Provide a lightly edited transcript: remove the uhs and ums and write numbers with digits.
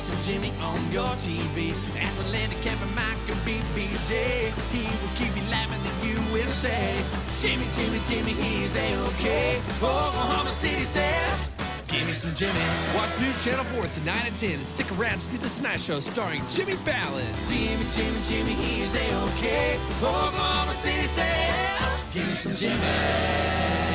some Jimmy on your TV. Atlanta, Kevin, Mike, and BBJ. He will keep you laughing and you will say, Jimmy, Jimmy, Jimmy, he's A-OK. Oklahoma City says, give me some Jimmy. Watch News Channel 4 tonight at 10. Stick around to see The Tonight Show starring Jimmy Fallon. Jimmy, Jimmy, Jimmy, he's A-OK. Oklahoma City says, give me some Jimmy.